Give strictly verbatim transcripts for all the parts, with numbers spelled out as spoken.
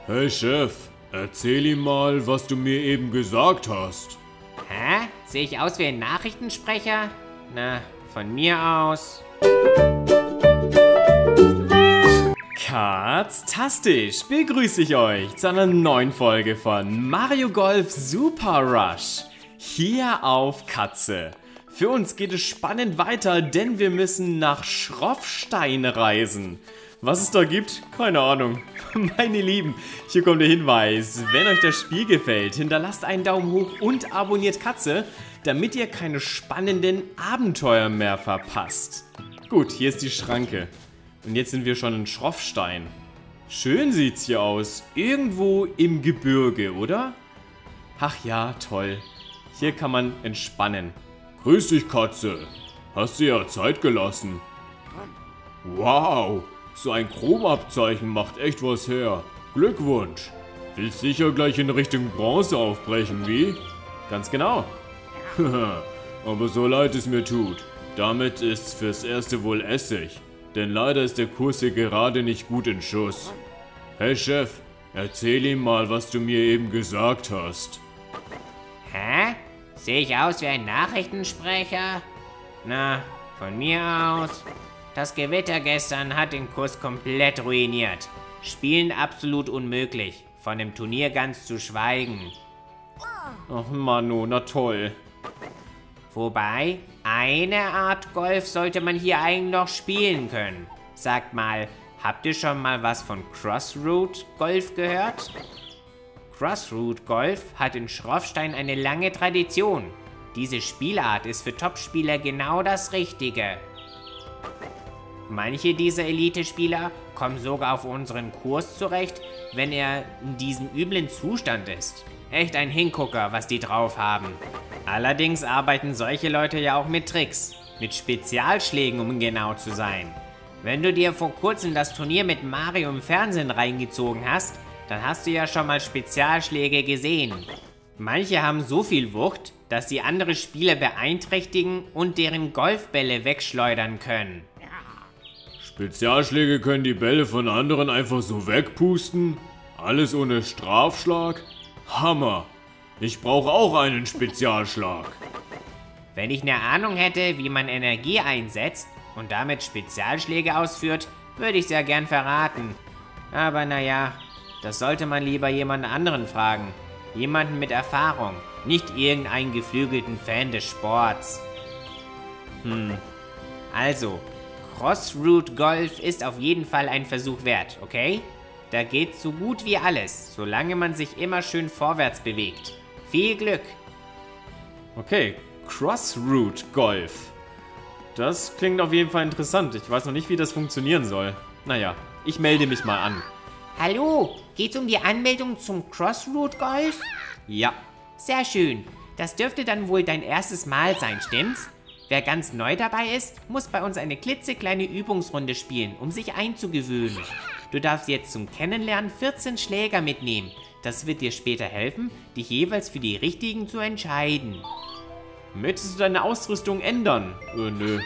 Hey Chef, erzähl ihm mal, was du mir eben gesagt hast. Hä? Sehe ich aus wie ein Nachrichtensprecher? Na, von mir aus. Katztastisch begrüße ich euch zu einer neuen Folge von Mario Golf Super Rush. Hier auf Katze. Für uns geht es spannend weiter, denn wir müssen nach Schroffstein reisen. Was es da gibt? Keine Ahnung. Meine Lieben, hier kommt der Hinweis. Wenn euch das Spiel gefällt, hinterlasst einen Daumen hoch und abonniert Katze, damit ihr keine spannenden Abenteuer mehr verpasst. Gut, hier ist die Schranke. Und jetzt sind wir schon in Schroffstein. Schön sieht's hier aus. Irgendwo im Gebirge, oder? Ach ja, toll. Hier kann man entspannen. Grüß dich, Katze. Hast dir ja Zeit gelassen. Wow, so ein Chromabzeichen macht echt was her. Glückwunsch. Willst sicher gleich in Richtung Bronze aufbrechen, wie? Ganz genau. Aber so leid es mir tut, damit ist's fürs Erste wohl Essig. Denn leider ist der Kurs hier gerade nicht gut in Schuss. Hey Chef, erzähl ihm mal, was du mir eben gesagt hast. Hä? Sehe ich aus wie ein Nachrichtensprecher? Na, von mir aus. Das Gewitter gestern hat den Kurs komplett ruiniert. Spielen absolut unmöglich. Von dem Turnier ganz zu schweigen. Ach Manu, na toll. Wobei, eine Art Golf sollte man hier eigentlich noch spielen können. Sagt mal, habt ihr schon mal was von Crossroad Golf gehört? Crossroad Golf hat in Schroffstein eine lange Tradition. Diese Spielart ist für Topspieler genau das Richtige. Manche dieser Elite-Spieler kommen sogar auf unseren Kurs zurecht, wenn er in diesem üblen Zustand ist. Echt ein Hingucker, was die drauf haben. Allerdings arbeiten solche Leute ja auch mit Tricks. Mit Spezialschlägen, um genau zu sein. Wenn du dir vor kurzem das Turnier mit Mario im Fernsehen reingezogen hast, dann hast du ja schon mal Spezialschläge gesehen. Manche haben so viel Wucht, dass sie andere Spieler beeinträchtigen und deren Golfbälle wegschleudern können. Spezialschläge können die Bälle von anderen einfach so wegpusten? Alles ohne Strafschlag? Hammer! Ich brauche auch einen Spezialschlag. Wenn ich eine Ahnung hätte, wie man Energie einsetzt und damit Spezialschläge ausführt, würde ich sehr gern verraten. Aber naja, das sollte man lieber jemand anderen fragen. Jemanden mit Erfahrung, nicht irgendeinen geflügelten Fan des Sports. Hm. Also, Crossroad Golf ist auf jeden Fall ein Versuch wert, okay? Da geht so gut wie alles, solange man sich immer schön vorwärts bewegt. Viel Glück! Okay, Crossroad Golf. Das klingt auf jeden Fall interessant. Ich weiß noch nicht, wie das funktionieren soll. Naja, ich melde mich mal an. Hallo, geht's um die Anmeldung zum Crossroad Golf? Ja. Sehr schön. Das dürfte dann wohl dein erstes Mal sein, stimmt's? Wer ganz neu dabei ist, muss bei uns eine klitzekleine Übungsrunde spielen, um sich einzugewöhnen. Du darfst jetzt zum Kennenlernen vierzehn Schläger mitnehmen. Das wird dir später helfen, dich jeweils für die richtigen zu entscheiden. Möchtest du deine Ausrüstung ändern? Äh, nö.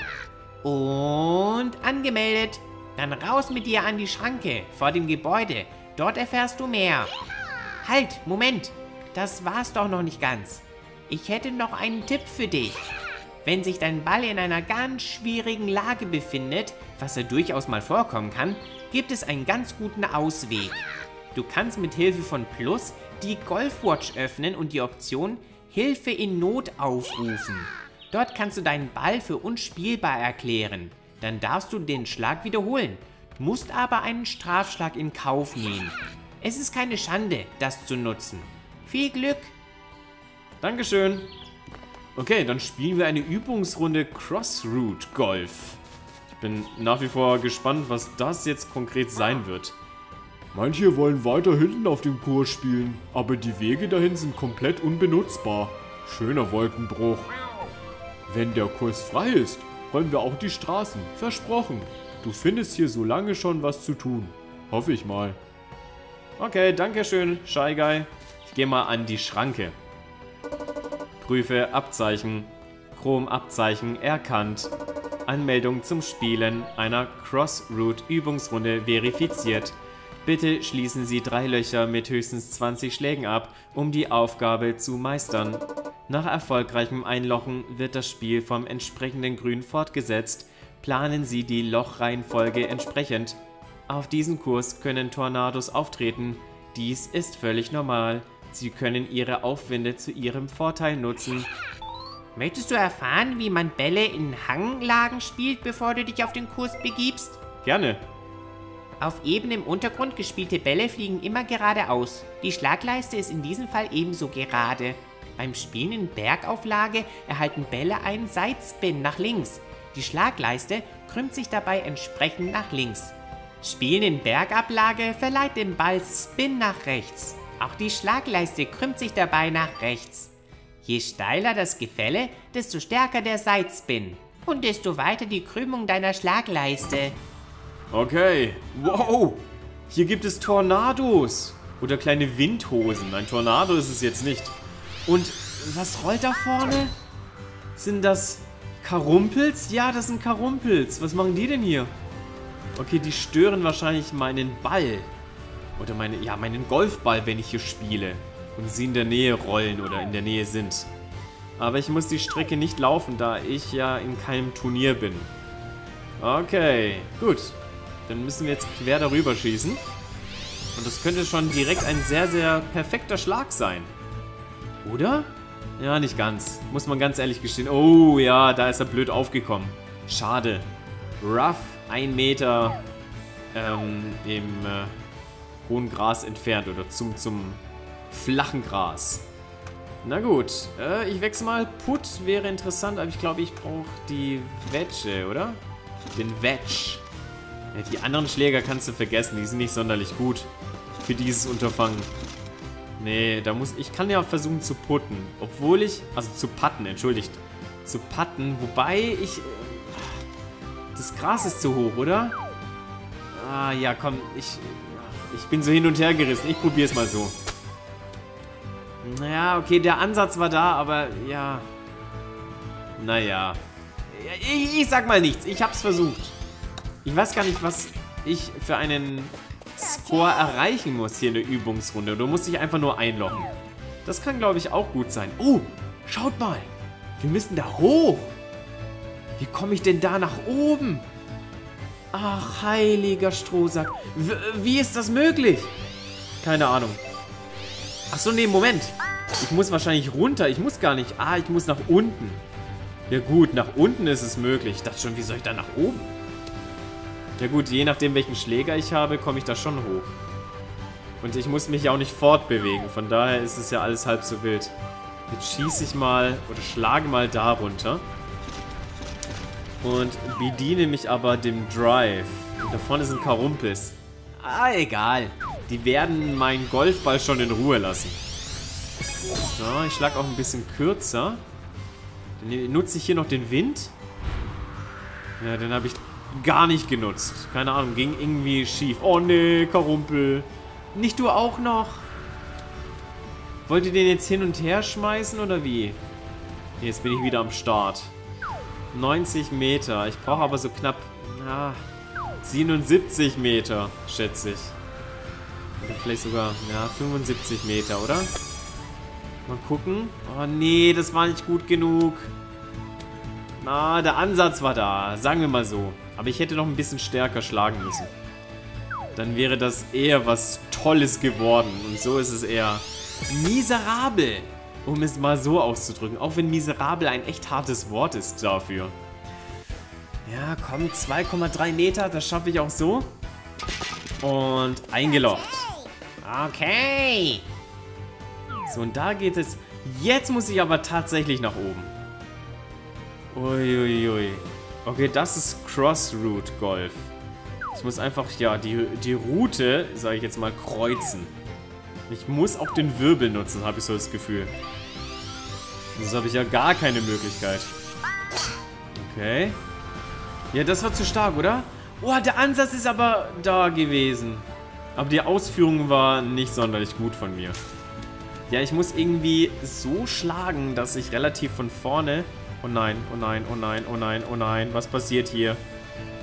Und angemeldet. Dann raus mit dir an die Schranke vor dem Gebäude. Dort erfährst du mehr. Halt, Moment. Das war's doch noch nicht ganz. Ich hätte noch einen Tipp für dich. Wenn sich dein Ball in einer ganz schwierigen Lage befindet, was ja durchaus mal vorkommen kann, gibt es einen ganz guten Ausweg. Du kannst mit Hilfe von Plus die Golfwatch öffnen und die Option Hilfe in Not aufrufen. Dort kannst du deinen Ball für unspielbar erklären. Dann darfst du den Schlag wiederholen, musst aber einen Strafschlag in Kauf nehmen. Es ist keine Schande, das zu nutzen. Viel Glück! Dankeschön. Okay, dann spielen wir eine Übungsrunde Crossroad Golf. Ich bin nach wie vor gespannt, was das jetzt konkret sein wird. Manche wollen weiter hinten auf dem Kurs spielen, aber die Wege dahin sind komplett unbenutzbar. Schöner Wolkenbruch. Wenn der Kurs frei ist, räumen wir auch die Straßen. Versprochen. Du findest hier so lange schon was zu tun. Hoffe ich mal. Okay, danke schön, Shy Guy. Ich gehe mal an die Schranke. Prüfe Abzeichen. Chromabzeichen erkannt. Anmeldung zum Spielen einer Crossroad Übungsrunde verifiziert. Bitte schließen Sie drei Löcher mit höchstens zwanzig Schlägen ab, um die Aufgabe zu meistern. Nach erfolgreichem Einlochen wird das Spiel vom entsprechenden Grün fortgesetzt. Planen Sie die Lochreihenfolge entsprechend. Auf diesem Kurs können Tornados auftreten. Dies ist völlig normal. Sie können Ihre Aufwinde zu Ihrem Vorteil nutzen. Möchtest du erfahren, wie man Bälle in Hanglagen spielt, bevor du dich auf den Kurs begibst? Gerne. Auf ebenem Untergrund gespielte Bälle fliegen immer geradeaus. Die Schlagleiste ist in diesem Fall ebenso gerade. Beim Spielen in Bergauflage erhalten Bälle einen Sidespin nach links. Die Schlagleiste krümmt sich dabei entsprechend nach links. Spielen in Bergablage verleiht dem Ball Spin nach rechts. Auch die Schlagleiste krümmt sich dabei nach rechts. Je steiler das Gefälle, desto stärker der Sidespin. Und desto weiter die Krümmung deiner Schlagleiste. Okay. Wow. Hier gibt es Tornados. Oder kleine Windhosen. Ein Tornado ist es jetzt nicht. Und was rollt da vorne? Sind das Karumpels? Ja, das sind Karumpels. Was machen die denn hier? Okay, die stören wahrscheinlich meinen Ball. Oder meine, ja, meinen Golfball, wenn ich hier spiele. Und sie in der Nähe rollen oder in der Nähe sind. Aber ich muss die Strecke nicht laufen, da ich ja in keinem Turnier bin. Okay, gut. Dann müssen wir jetzt quer darüber schießen. Und das könnte schon direkt ein sehr, sehr perfekter Schlag sein. Oder? Ja, nicht ganz. Muss man ganz ehrlich gestehen. Oh ja, da ist er blöd aufgekommen. Schade. Rough, ein Meter ähm, im äh, hohen Gras entfernt oder zum, zum flachen Gras. Na gut, äh, ich wechsle mal. Put wäre interessant, aber ich glaube, ich brauche die Wedge, oder? Den Wedge. Ja, die anderen Schläger kannst du vergessen, die sind nicht sonderlich gut für dieses Unterfangen. Nee, da muss ich kann ja versuchen zu putten, obwohl ich, also zu putten, entschuldigt, zu putten, wobei ich, das Gras ist zu hoch, oder? Ah, ja, komm, ich, ich bin so hin und her gerissen, ich probiere es mal so. Naja, okay, der Ansatz war da, aber ja, naja, ich, ich sag mal nichts, ich hab's versucht. Ich weiß gar nicht, was ich für einen Score erreichen muss hier in der Übungsrunde. Du musst dich einfach nur einloggen. Das kann, glaube ich, auch gut sein. Oh, schaut mal. Wir müssen da hoch. Wie komme ich denn da nach oben? Ach, heiliger Strohsack. W wie ist das möglich? Keine Ahnung. Achso, nee, Moment. Ich muss wahrscheinlich runter. Ich muss gar nicht. Ah, ich muss nach unten. Ja gut, nach unten ist es möglich. Ich dachte schon, wie soll ich da nach oben? Ja gut, je nachdem welchen Schläger ich habe, komme ich da schon hoch. Und ich muss mich ja auch nicht fortbewegen, von daher ist es ja alles halb so wild. Jetzt schieße ich mal oder schlage mal da runter. Und bediene mich aber dem Drive. Und da vorne sind Karumpels. Ah, egal. Die werden meinen Golfball schon in Ruhe lassen. So, ich schlage auch ein bisschen kürzer. Dann nutze ich hier noch den Wind. Ja, den habe ich gar nicht genutzt. Keine Ahnung, ging irgendwie schief. Oh nee, Karumpel. Nicht du auch noch? Wollt ihr den jetzt hin und her schmeißen oder wie? Jetzt bin ich wieder am Start. neunzig Meter. Ich brauche aber so knapp ja, siebenundsiebzig Meter, schätze ich. Oder vielleicht sogar ja, fünfundsiebzig Meter, oder? Mal gucken. Oh nee, das war nicht gut genug. Na, der Ansatz war da. Sagen wir mal so. Aber ich hätte noch ein bisschen stärker schlagen müssen. Dann wäre das eher was Tolles geworden. Und so ist es eher miserabel. Um es mal so auszudrücken. Auch wenn miserabel ein echt hartes Wort ist dafür. Ja, komm, zwei Komma drei Meter. Das schaffe ich auch so. Und eingeloggt. Okay. So, und da geht es. Jetzt muss ich aber tatsächlich nach oben. Uiuiui. Ui, ui. Okay, das ist Crossroute Golf. Ich muss einfach, ja, die, die Route, sage ich jetzt mal, kreuzen. Ich muss auch den Wirbel nutzen, habe ich so das Gefühl. Sonst habe ich ja gar keine Möglichkeit. Okay. Ja, das war zu stark, oder? Oh, der Ansatz ist aber da gewesen. Aber die Ausführung war nicht sonderlich gut von mir. Ja, ich muss irgendwie so schlagen, dass ich relativ von vorne... Oh nein, oh nein, oh nein, oh nein, oh nein. Was passiert hier?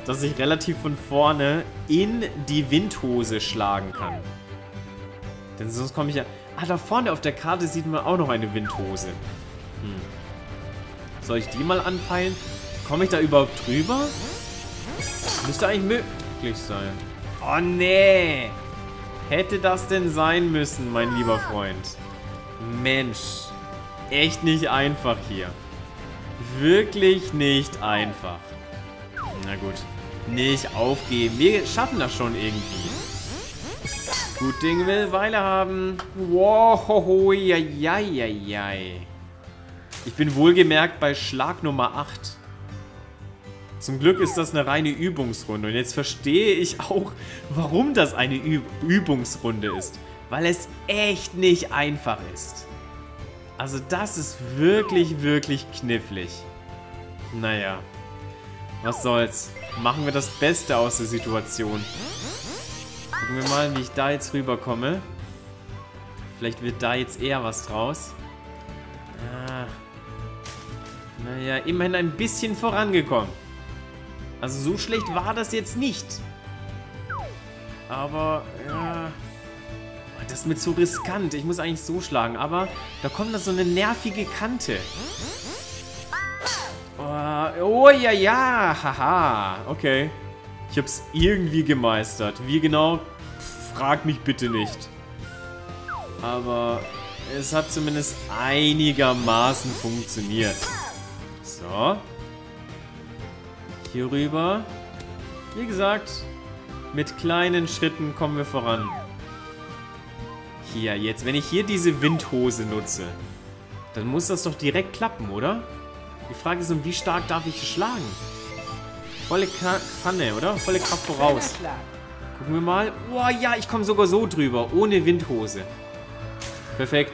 dass ich relativ von vorne in die Windhose schlagen kann. Denn sonst komme ich ja... Ah, da vorne auf der Karte sieht man auch noch eine Windhose. Hm. Soll ich die mal anpeilen? Komme ich da überhaupt drüber? Müsste eigentlich möglich sein. Oh, nee. Hätte das denn sein müssen, mein lieber Freund? Mensch. Echt nicht einfach hier. Wirklich nicht einfach. Na gut. Nicht aufgeben. Wir schaffen das schon irgendwie. Gut Ding will Weile haben. Wow, ho, ja, ja, ja, ja. Ich bin wohlgemerkt bei Schlag Nummer acht. Zum Glück ist das eine reine Übungsrunde. Und jetzt verstehe ich auch, warum das eine Üb Übungsrunde ist. Weil es echt nicht einfach ist. Also das ist wirklich, wirklich knifflig. Naja. Was soll's. Machen wir das Beste aus der Situation. Gucken wir mal, wie ich da jetzt rüberkomme. Vielleicht wird da jetzt eher was draus. Ah. Naja, immerhin ein bisschen vorangekommen. Also so schlecht war das jetzt nicht. Aber, ja... Das ist mir zu riskant. Ich muss eigentlich so schlagen. Aber da kommt da so eine nervige Kante. Oh, oh ja, ja. Haha. Okay. Ich habe es irgendwie gemeistert. Wie genau? Frag mich bitte nicht. Aber es hat zumindest einigermaßen funktioniert. So. Hier rüber. Wie gesagt, mit kleinen Schritten kommen wir voran. Hier, jetzt, wenn ich hier diese Windhose nutze, dann muss das doch direkt klappen, oder? Die Frage ist, um wie stark darf ich schlagen? Volle Kanne, oder? Volle Kraft voraus. Gucken wir mal. Oh ja, ich komme sogar so drüber, ohne Windhose. Perfekt.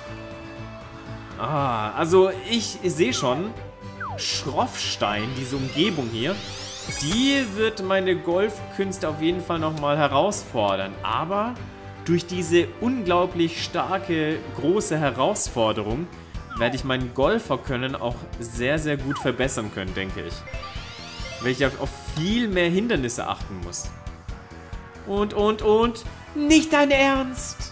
Ah, also ich sehe schon, Schroffstein, diese Umgebung hier, die wird meine Golfkünste auf jeden Fall nochmal herausfordern. Aber durch diese unglaublich starke, große Herausforderung werde ich mein Golferkönnen auch sehr, sehr gut verbessern können, denke ich. Weil ich auf viel mehr Hindernisse achten muss. Und, und, und... Nicht dein Ernst!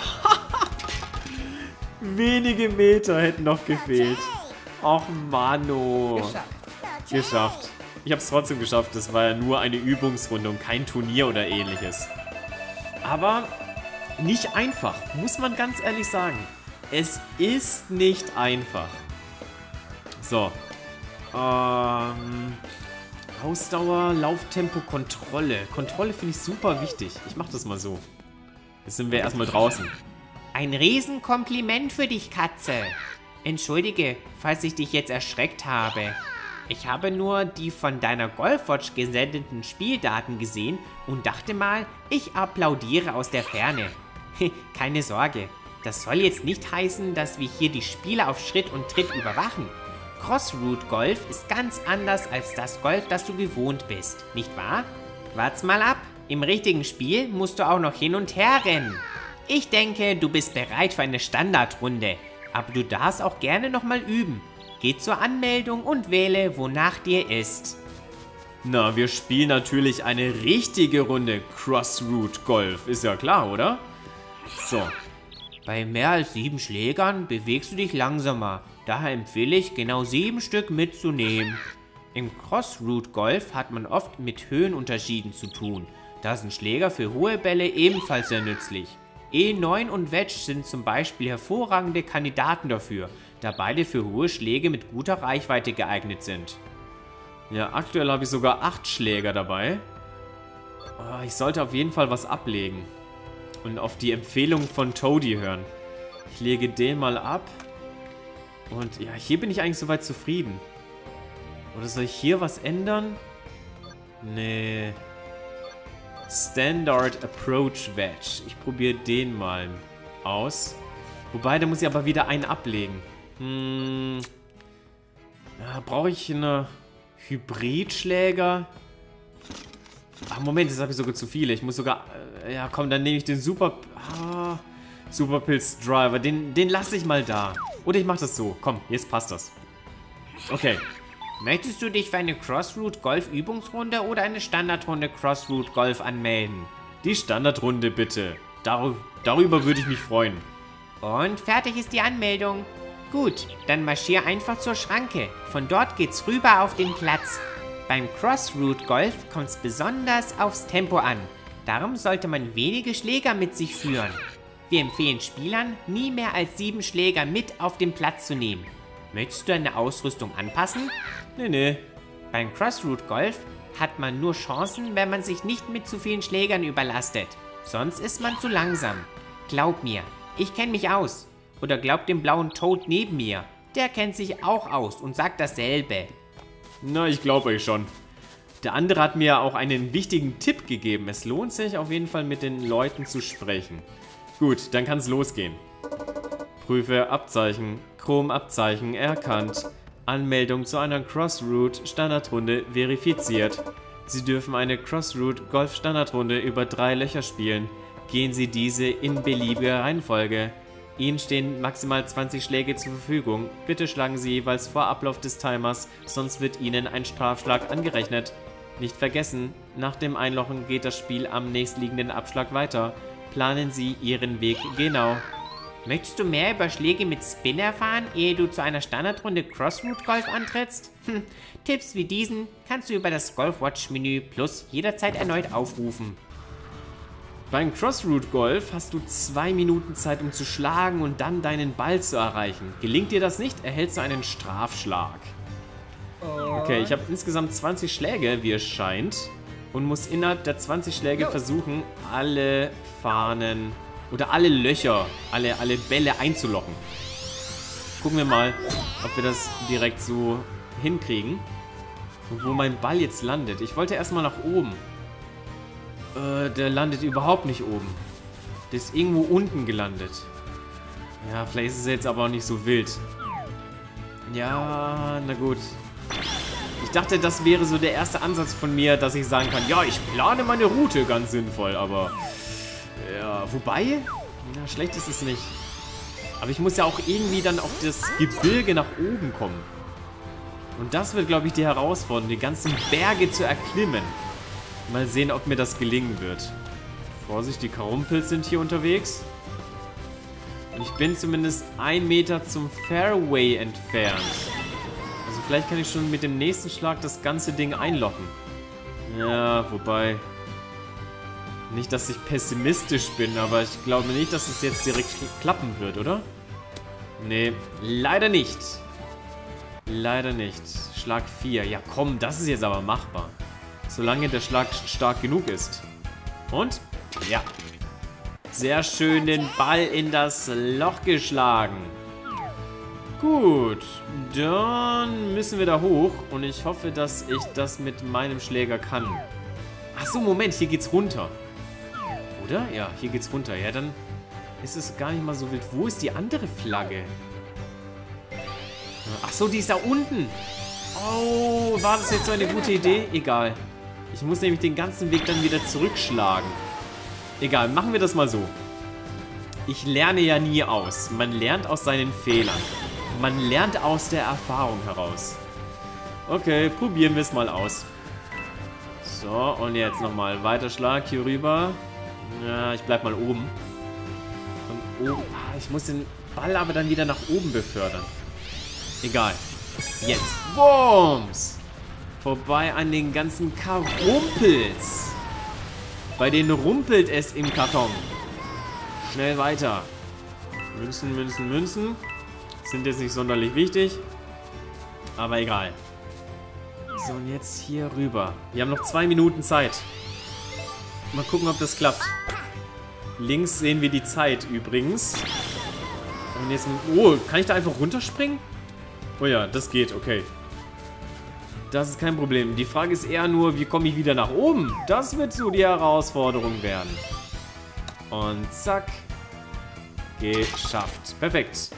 Wenige Meter hätten noch gefehlt. Och, Mano. Geschafft. Geschafft. Ich habe es trotzdem geschafft. Das war ja nur eine Übungsrunde und kein Turnier oder ähnliches. Aber nicht einfach, muss man ganz ehrlich sagen. Es ist nicht einfach. So. Ähm... Ausdauer, Lauftempo, Kontrolle. Kontrolle finde ich super wichtig. Ich mache das mal so. Jetzt sind wir erstmal draußen. Ein Riesenkompliment für dich, Katze. Entschuldige, falls ich dich jetzt erschreckt habe. Ich habe nur die von deiner Golfwatch gesendeten Spieldaten gesehen und dachte mal, ich applaudiere aus der Ferne. Keine Sorge, das soll jetzt nicht heißen, dass wir hier die Spieler auf Schritt und Tritt überwachen. Crossroute Golf ist ganz anders als das Golf, das du gewohnt bist, nicht wahr? Wart's mal ab, im richtigen Spiel musst du auch noch hin und her rennen. Ich denke, du bist bereit für eine Standardrunde, aber du darfst auch gerne nochmal üben. Geh zur Anmeldung und wähle, wonach dir ist. Na, wir spielen natürlich eine richtige Runde Crossroute Golf, ist ja klar, oder? So. Bei mehr als sieben Schlägern bewegst du dich langsamer. Daher empfehle ich, genau sieben Stück mitzunehmen. Im Crossroute Golf hat man oft mit Höhenunterschieden zu tun. Da sind Schläger für hohe Bälle ebenfalls sehr nützlich. E neun und Wedge sind zum Beispiel hervorragende Kandidaten dafür, da beide für hohe Schläge mit guter Reichweite geeignet sind. Ja, aktuell habe ich sogar acht Schläger dabei. Oh, ich sollte auf jeden Fall was ablegen. Und auf die Empfehlung von Toadie hören. Ich lege den mal ab. Und ja, hier bin ich eigentlich soweit zufrieden. Oder soll ich hier was ändern? Nee. Standard Approach Wedge. Ich probiere den mal aus. Wobei, da muss ich aber wieder einen ablegen. Hm. Ja, brauche ich eine Hybridschläger? Ach, Moment, jetzt habe ich sogar zu viele. Ich muss sogar... Äh, ja, komm, dann nehme ich den Super... Ah, Superpilz Driver. Den, den lasse ich mal da. Oder ich mache das so. Komm, jetzt passt das. Okay. Möchtest du dich für eine Crossroute Golf Übungsrunde oder eine Standardrunde Crossroute Golf anmelden? Die Standardrunde bitte. Dar darüber würde ich mich freuen. Und fertig ist die Anmeldung. Gut, dann marschier einfach zur Schranke. Von dort geht's rüber auf den Platz. Beim Crossroute Golf kommt es besonders aufs Tempo an. Darum sollte man wenige Schläger mit sich führen. Wir empfehlen Spielern, nie mehr als sieben Schläger mit auf den Platz zu nehmen. Möchtest du deine Ausrüstung anpassen? Nee, nee. Beim Crossroute Golf hat man nur Chancen, wenn man sich nicht mit zu vielen Schlägern überlastet. Sonst ist man zu langsam. Glaub mir, ich kenne mich aus. Oder glaub dem blauen Toad neben mir. Der kennt sich auch aus und sagt dasselbe. Na, ich glaube euch schon. Der andere hat mir auch einen wichtigen Tipp gegeben. Es lohnt sich auf jeden Fall mit den Leuten zu sprechen. Gut, dann kann es losgehen. Prüfe Abzeichen. Chrom-Abzeichen erkannt. Anmeldung zu einer Crossroute Standardrunde verifiziert. Sie dürfen eine Crossroute Golf Standardrunde über drei Löcher spielen. Gehen Sie diese in beliebiger Reihenfolge. Ihnen stehen maximal zwanzig Schläge zur Verfügung. Bitte schlagen Sie jeweils vor Ablauf des Timers, sonst wird Ihnen ein Strafschlag angerechnet. Nicht vergessen, nach dem Einlochen geht das Spiel am nächstliegenden Abschlag weiter. Planen Sie Ihren Weg genau. Möchtest du mehr über Schläge mit Spin erfahren, ehe du zu einer Standardrunde Crossroute Golf antrittst? Hm, Tipps wie diesen kannst du über das Golf-Watch-Menü Plus jederzeit erneut aufrufen. Beim Crossroute Golf hast du zwei Minuten Zeit, um zu schlagen und dann deinen Ball zu erreichen. Gelingt dir das nicht, erhältst du einen Strafschlag. Okay, ich habe insgesamt zwanzig Schläge, wie es scheint. Und muss innerhalb der zwanzig Schläge versuchen, alle Fahnen oder alle Löcher, alle, alle Bälle einzulochen. Gucken wir mal, ob wir das direkt so hinkriegen. Und wo mein Ball jetzt landet. Ich wollte erstmal nach oben. Äh, der landet überhaupt nicht oben. Der ist irgendwo unten gelandet. Ja, vielleicht ist es jetzt aber auch nicht so wild. Ja, na gut. Ich dachte, das wäre so der erste Ansatz von mir, dass ich sagen kann, ja, ich plane meine Route ganz sinnvoll, aber... Ja, wobei... Na, schlecht ist es nicht. Aber ich muss ja auch irgendwie dann auf das Gebirge nach oben kommen. Und das wird, glaube ich, die Herausforderung, die ganzen Berge zu erklimmen. Mal sehen, ob mir das gelingen wird. Vorsicht, die Karumpels sind hier unterwegs. Und ich bin zumindest ein Meter zum Fairway entfernt. Also vielleicht kann ich schon mit dem nächsten Schlag das ganze Ding einlochen. Ja, wobei... Nicht, dass ich pessimistisch bin, aber ich glaube nicht, dass es jetzt direkt klappen wird, oder? Nee, leider nicht. Leider nicht. Schlag vier. Ja komm, das ist jetzt aber machbar. Solange der Schlag stark genug ist. Und? Ja. Sehr schön den Ball in das Loch geschlagen. Gut, dann müssen wir da hoch und ich hoffe, dass ich das mit meinem Schläger kann. Ach so, Moment, hier geht's runter. Oder? Ja, hier geht's runter. Ja, dann ist es gar nicht mal so wild. Wo ist die andere Flagge? Ach so, die ist da unten. Oh, war das jetzt so eine gute Idee? Egal. Ich muss nämlich den ganzen Weg dann wieder zurückschlagen. Egal, machen wir das mal so. Ich lerne ja nie aus. Man lernt aus seinen Fehlern. Man lernt aus der Erfahrung heraus. Okay, probieren wir es mal aus. So, und jetzt nochmal weiter Schlag hier rüber. Ja, ich bleib mal oben. Von oben. Ah, ich muss den Ball aber dann wieder nach oben befördern. Egal. Jetzt. Wumms! Vorbei an den ganzen Karumpels. Bei denen rumpelt es im Karton. Schnell weiter. Münzen, Münzen, Münzen. Sind jetzt nicht sonderlich wichtig. Aber egal. So, und jetzt hier rüber. Wir haben noch zwei Minuten Zeit. Mal gucken, ob das klappt. Links sehen wir die Zeit übrigens. Und jetzt... Oh, kann ich da einfach runterspringen? Oh ja, das geht, okay. Das ist kein Problem. Die Frage ist eher nur, wie komme ich wieder nach oben? Das wird so die Herausforderung werden. Und zack. Geschafft. Perfekt.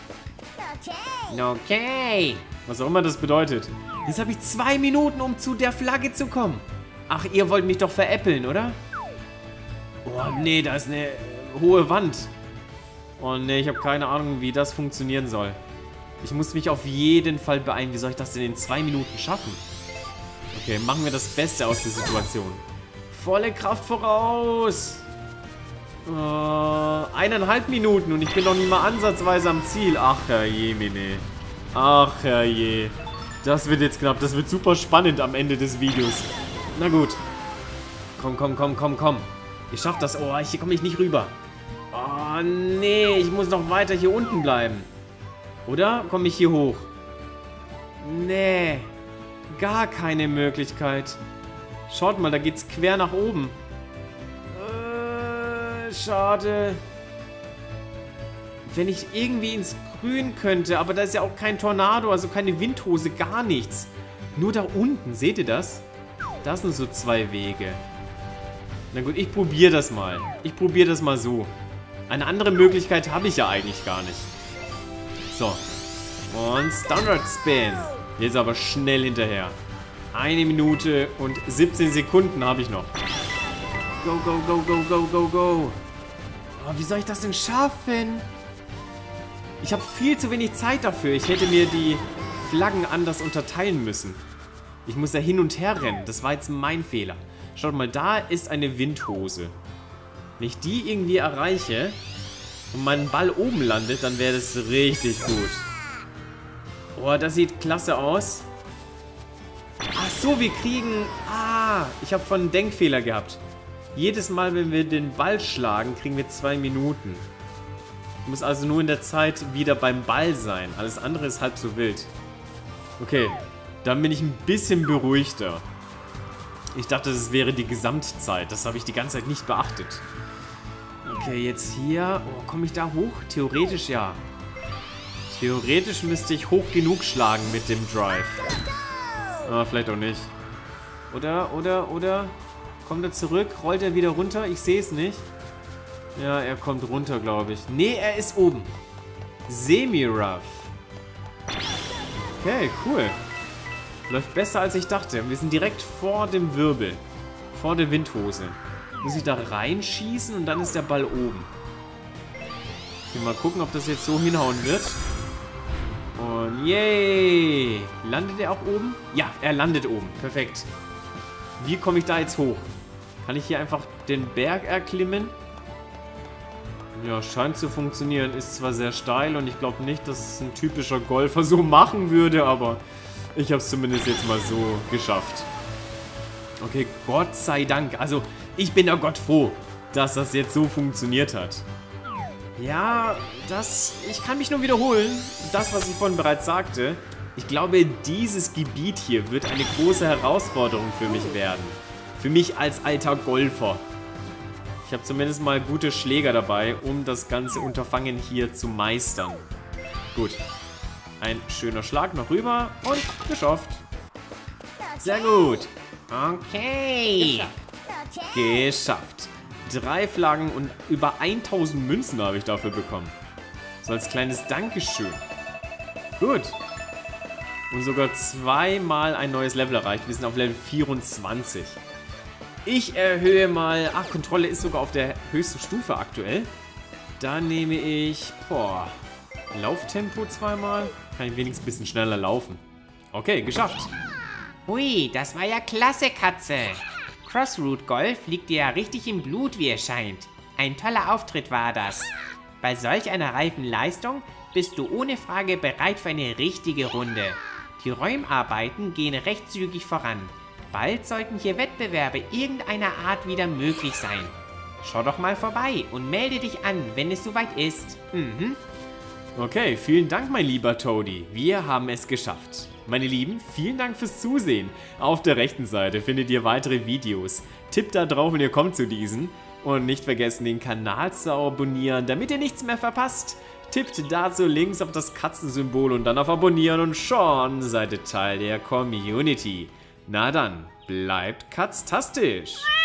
Okay. Was auch immer das bedeutet. Jetzt habe ich zwei Minuten, um zu der Flagge zu kommen. Ach, ihr wollt mich doch veräppeln, oder? Oh, nee, da ist eine hohe Wand. Oh, nee, ich habe keine Ahnung, wie das funktionieren soll. Ich muss mich auf jeden Fall beeilen. Wie soll ich das denn in zwei Minuten schaffen? Okay, machen wir das Beste aus der Situation. Volle Kraft voraus. Äh, eineinhalb Minuten und ich bin noch nicht mal ansatzweise am Ziel. Ach, herrje, Mene. Ach, herrje. Das wird jetzt knapp. Das wird super spannend am Ende des Videos. Na gut. Komm, komm, komm, komm, komm. Ich schaff das. Oh, hier komme ich nicht rüber. Oh, nee. Ich muss noch weiter hier unten bleiben. Oder komme ich hier hoch? Nee. Gar keine Möglichkeit. Schaut mal, da geht's quer nach oben. Äh, schade. Wenn ich irgendwie ins Grün könnte, aber da ist ja auch kein Tornado, also keine Windhose, gar nichts. Nur da unten, seht ihr das? Das sind so zwei Wege. Na gut, ich probiere das mal. Ich probiere das mal so. Eine andere Möglichkeit habe ich ja eigentlich gar nicht. So. Und Standard Spin. Jetzt aber schnell hinterher. Eine Minute und siebzehn Sekunden habe ich noch. Go, go, go, go, go, go, go. Oh, wie soll ich das denn schaffen? Ich habe viel zu wenig Zeit dafür. Ich hätte mir die Flaggen anders unterteilen müssen. Ich muss ja hin und her rennen. Das war jetzt mein Fehler. Schaut mal, da ist eine Windhose. Wenn ich die irgendwie erreiche und mein Ball oben landet, dann wäre das richtig gut. Oh, das sieht klasse aus. Ach so, wir kriegen... Ah, ich habe von einen Denkfehler gehabt. Jedes Mal, wenn wir den Ball schlagen, kriegen wir zwei Minuten. Ich muss also nur in der Zeit wieder beim Ball sein. Alles andere ist halb so wild. Okay, dann bin ich ein bisschen beruhigter. Ich dachte, das wäre die Gesamtzeit. Das habe ich die ganze Zeit nicht beachtet. Okay, jetzt hier. Oh, komme ich da hoch? Theoretisch ja. Theoretisch müsste ich hoch genug schlagen mit dem Drive. Ah, vielleicht auch nicht. Oder, oder, oder? Kommt er zurück? Rollt er wieder runter? Ich sehe es nicht. Ja, er kommt runter, glaube ich. Nee, er ist oben. Semi-Rough. Okay, cool. Läuft besser, als ich dachte. Wir sind direkt vor dem Wirbel. Vor der Windhose. Muss ich da reinschießen und dann ist der Ball oben. Okay, mal gucken, ob das jetzt so hinhauen wird. Und yay! Landet er auch oben? Ja, er landet oben. Perfekt. Wie komme ich da jetzt hoch? Kann ich hier einfach den Berg erklimmen? Ja, scheint zu funktionieren. Ist zwar sehr steil und ich glaube nicht, dass es ein typischer Golfer so machen würde, aber ich habe es zumindest jetzt mal so geschafft. Okay, Gott sei Dank. Also, ich bin da Gott froh, dass das jetzt so funktioniert hat. Ja, das... Ich kann mich nur wiederholen. Das, was ich vorhin bereits sagte. Ich glaube, dieses Gebiet hier wird eine große Herausforderung für mich werden. Für mich als alter Golfer. Ich habe zumindest mal gute Schläger dabei, um das ganze Unterfangen hier zu meistern. Gut. Ein schöner Schlag noch rüber und geschafft. Sehr gut. Okay. Geschafft. Drei Flaggen und über tausend Münzen habe ich dafür bekommen. So als kleines Dankeschön. Gut. Und sogar zweimal ein neues Level erreicht. Wir sind auf Level vierundzwanzig. Ich erhöhe mal... Ach, Kontrolle ist sogar auf der höchsten Stufe aktuell. Dann nehme ich... Boah. Lauftempo zweimal. Kann ich wenigstens ein bisschen schneller laufen. Okay, geschafft. Hui, das war ja klasse, Katze. Crossroad Golf liegt dir ja richtig im Blut, wie es scheint. Ein toller Auftritt war das. Bei solch einer reifen Leistung bist du ohne Frage bereit für eine richtige Runde. Die Räumarbeiten gehen recht zügig voran. Bald sollten hier Wettbewerbe irgendeiner Art wieder möglich sein. Schau doch mal vorbei und melde dich an, wenn es soweit ist. Mhm. Okay, vielen Dank, mein lieber Toadie. Wir haben es geschafft. Meine Lieben, vielen Dank fürs Zusehen. Auf der rechten Seite findet ihr weitere Videos. Tippt da drauf und ihr kommt zu diesen. Und nicht vergessen, den Kanal zu abonnieren, damit ihr nichts mehr verpasst. Tippt dazu links auf das Katzensymbol und dann auf Abonnieren und schon seid ihr Teil der Community. Na dann, bleibt katztastisch!